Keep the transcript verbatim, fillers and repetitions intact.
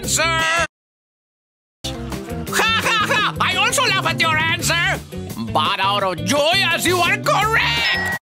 answer! Ha ha ha! I also laugh at your answer! But out of joy as you are correct!